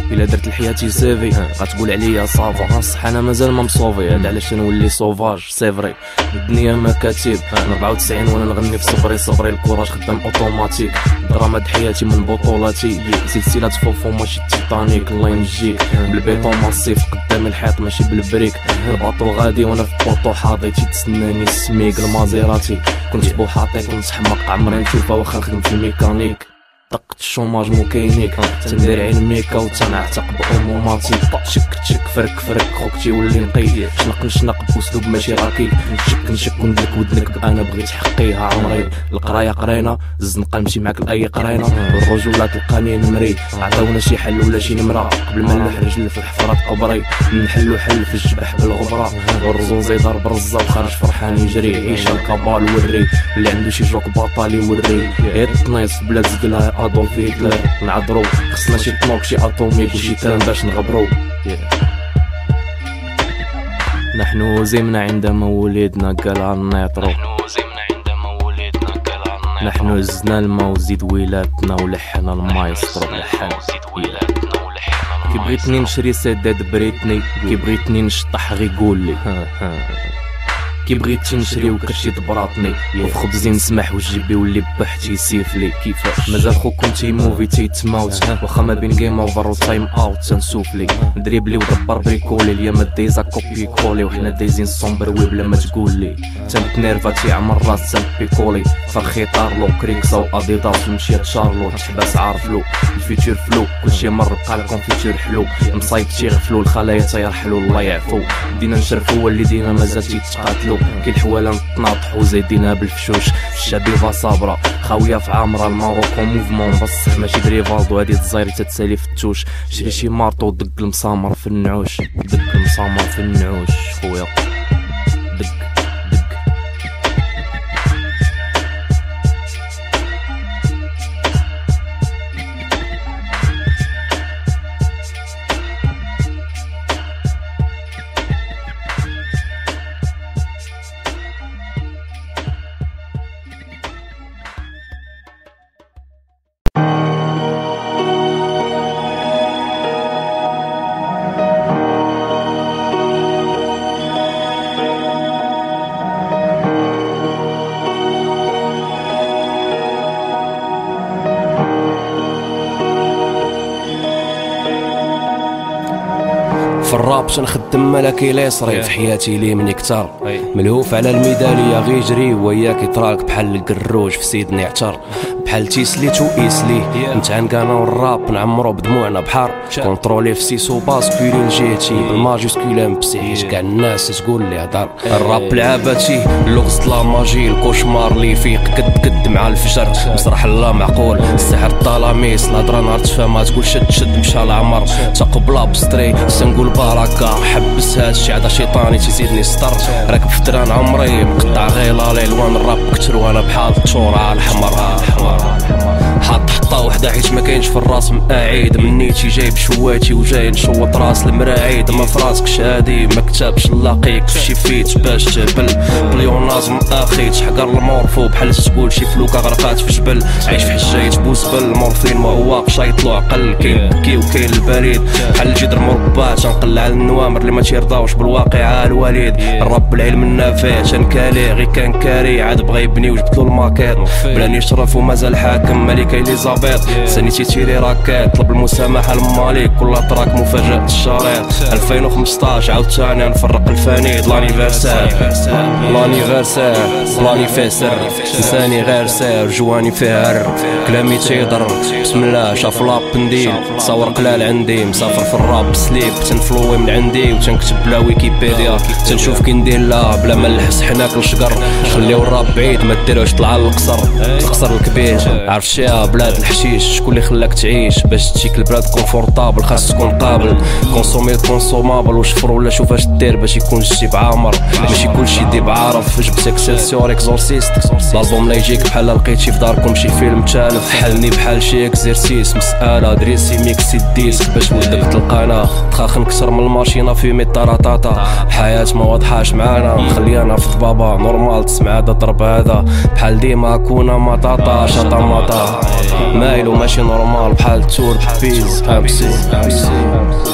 الا درت لحياتي سيفي غتقول عليا صافا. صح انا مازال ما مصوفي، هذا علاش نولي سوفاج سي فري. الدنيا مكاتب 94 وانا نغني في صبري الكوراج خدام اوتوماتيك. دراما د حياتي من بطولاتي، سلسله فوفو ماشي تيتانيك. الله ينجيك بالبيطون ماسيف قدام الحيط ماشي بالبريك. الباطو غادي وانا في بوطو حاطي تيتسناني السميك المازيراتي. كنت بوحاطي كنت حماق عمري نشوفها واخا نخدم في الميكانيك. طقت الشوماج مو كاينيك تندير عين ميكا وتنعتق بأموماتي. شك فرك خوك تيولي نقي نشنق بأسلوب ماشي راكي. نشك وندلك ودنك انا بغيت حقيها عمري. القرايه قرينا الزنقه نمشي معاك لاي قرينه. الرجوله تلقاني نمري عطاونا شي حل ولا شي نمره قبل ما نلوح رجل في الحفرات قبري. نحلو حل في الجبح بالغبره والرزوزي ضرب رزه وخارج فرحان يجري. عيش الكبال وري اللي عنده شي جوك باطالي وري. غير تنايص بلاد زقلها ادولف هتلر نعذرو. خصنا شي طنوك شي اتوميك وشي تران باش نغبرو. نحن زمنا عندما ولدنا قالها النيطرو. نحن زدنا الماء وزيد ولادتنا ولحنا المايسترو. كي بغيتني نشري سداد بريتني، كي بغيتني نشطح غي قولي. كي بغيت نشري وكرشي دبراطني وفي خبزي نسمح وجيبي واللي بحتي يسيفلي. كيفاش مازال خوكم تيموفي تيتماوت واخا ما بين جيم اوفر وتايم اوت تنسوفلي. دريبلي ودبر بريكولي اليوم دايزا كوبي كولي وحنا دايزين صومبر وي بلا ما تقولي. تنتنيرفا تيعمر راس تنبيكولي فرخي طارلو كريكسا واديداس ومشيت شارلو تحبس عارفلو. الفيتشر فلو كلشي مر بقى الكونفيتور حلو. مصايب تيغفلو الخلايا تيرحلو الله يعفو. دينا نشرفو والدينا مازال تيتقاتلو. كي الحواله نطناطحو زايدينها بالفشوش. الشبيبه صابره خاويه في عامره الماروكو موفمون بصح ماشي دريفالدو هادي تزايري تتسالي في التوش. شري شي مارطو دق المسامر في النعوش. دق المسامر في النعوش خويا دق. في الراب شنخدم ملكي ليصري في حياتي لي من كتار. ملهوف على الميداليه غي جري وياك يطرالك بحال القروج في سيدني عتر. بحال تيسليت وإيسلي نتعنق انا والراب نعمرو بدموعنا بحار. كونترولي في سيسو باسكولي لجهتي بالماجيسكول مبسيح كاع الناس تقول لي هضر. الراب لعبتي اللغز لا ماجي الكوشمار لي فيق قد مع الفجر. مسرح لا معقول السحر الطلاميس الهضره نهار تفهمها تقول شد مشى العمر. تقبلا بستري سنقول بركه حبس هادشي عدا شيطاني تيزيدني ستر. راكب في دران عمري مقطع غيلالي لوان الراب كتر وانا بحال التور الحمر. حاط حطه وحده حيت ما كاينش في الراس مقاعد. منيتي جايب شواتي وجاي نشوط راس المراعيد. ما فراسك شادي ما كتبش نلاقيك في شي فيت باش تهبل. بليونازم اخي تحقر المورفو بحال تقول شي فلوكه غرقات في جبل. عايش في حجاية بوزبل مورفين ما هو شايطلو عقل. كاين بكي وكاين البريد بحال الجدر مربع تنقلع النوامر اللي ما تيرضاوش بالواقع الوالد. الرب العلم النافع تنكالي غي كان كاري عاد بغا يبني وجبتلو الماكيط. بلا نشرف ومازال حاكم ملكة اليزابيث. سنيتي تيري راكيت طلب المسامحة لمالك كل تراك مفاجأة الشريط. 2015 عاوتاني نفرق الفانيد. لانيفيرسير لساني غير سير جواني فيها كلامي تيضر. بسم الله شاف لاب ندير تصور قلال عندي. مسافر في الراب سليب تنفلوي من عندي وتنكتب بلا ويكيبيديا. تنشوف كي ندير لا بلا ما نلحس حناك الشقر. خليو الراب بعيد ما ديروش طلع للقصر. القصر الكبير عرف شيها بلاد الحشيش. شكون اللي خلاك تعيش باش تجيك البلاد كونفورطابل خاص تكون قابل. كونسومي كونسومابل وشفر ولا شوف اش دير باش يكون الجيب عامر. ماشي كلشي ديب عارف جبت اكسلسيور اكزورسيست. الالبوم لا يجيك بحال لقيتي في داركم شي فيلم تالف. بحالني بحال شي اكزيرسيس مسألة دريسي ميكسي الديسك باش ولدك تلقانا. تخاخن كسر من الماشينه في مي طاراطاطا. الحياة ما واضحاش معانا خلينا في ضبابة نورمال تسمع هذا ضرب هذا بحال ديما كونا مطاطا شطا مطا. مايل وماشي نورمال بحال تور بيز. امسي